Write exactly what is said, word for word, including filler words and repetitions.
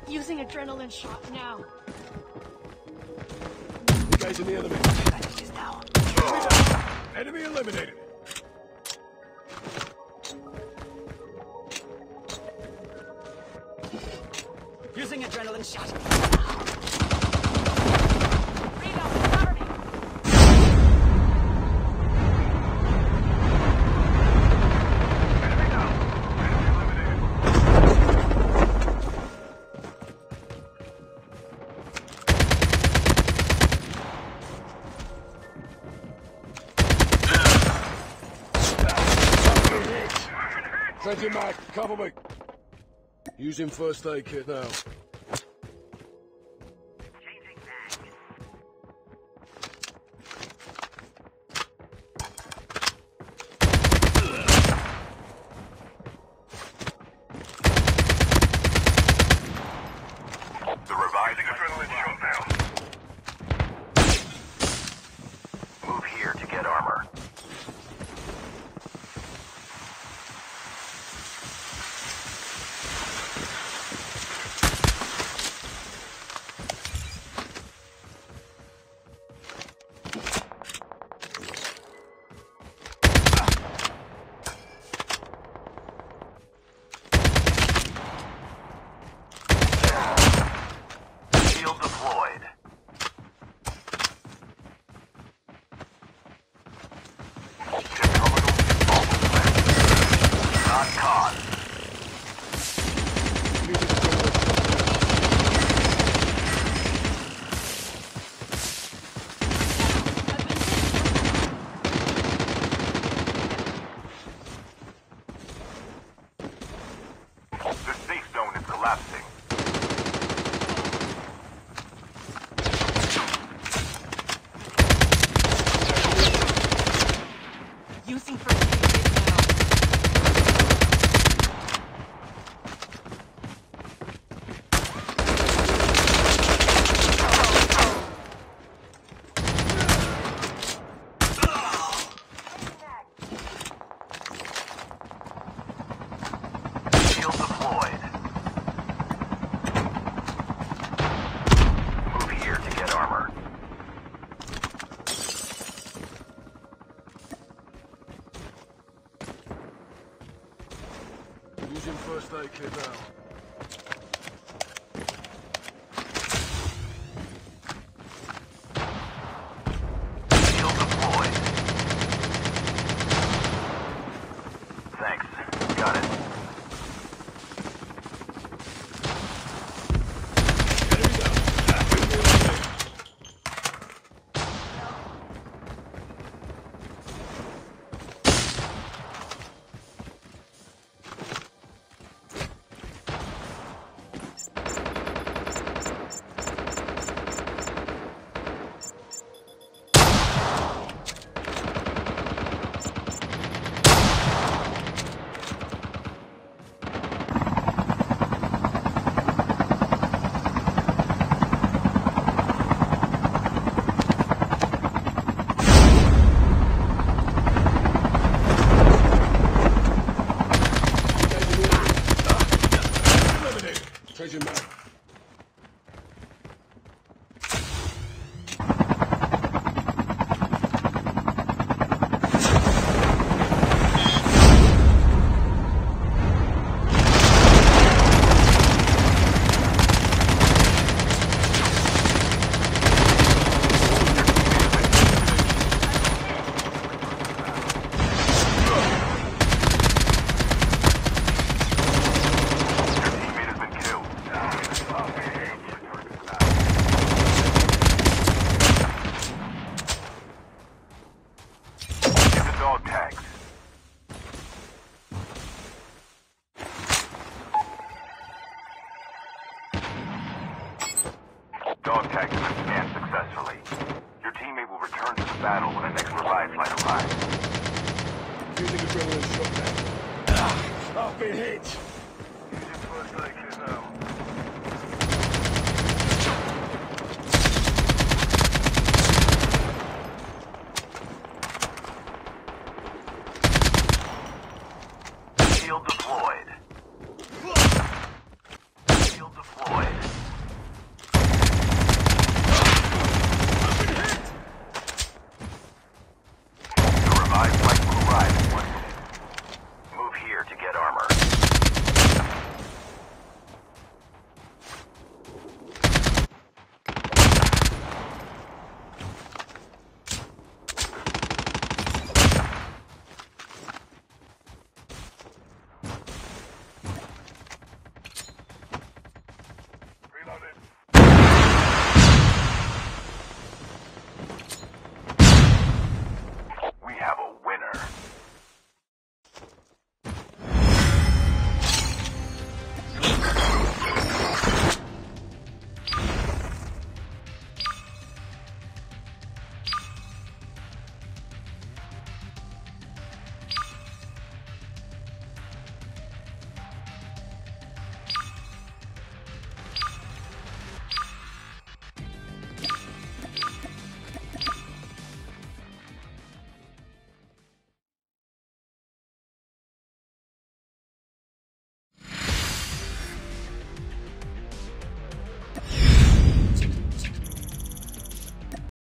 Using adrenaline shot now. Engaging the enemy. Now. Enemy down. Enemy eliminated. Using adrenaline shot. Changing mag, cover me. Using first aid kit now. Changing mag. The reviving adrenaline shot now. Move here to get armor. Shield deployed. Not caught. The safe zone is collapsing. Using first aid kit now. Shield deployed. Move here to get armor. Using first aid kit now. Shield deployed. Thanks. Got it. Enemy down. Enemy eliminated. Eliminated. Changing mag. Teammate has been killed. Get the dog tags. Dog tags have been scanned successfully. Your teammate will return to the battle when the next revive flight arrives. Using adrenaline shot now. Ah, I've been hit. Using first aid kit now. Shield deployed.